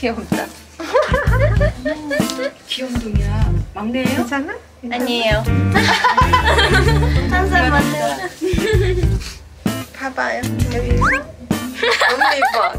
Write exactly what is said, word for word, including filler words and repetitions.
귀엽다. 귀염둥이야. 막내예요? 괜찮아? 아니에요. 항상 맞네요. 봐봐요. 여기 너무 예뻐.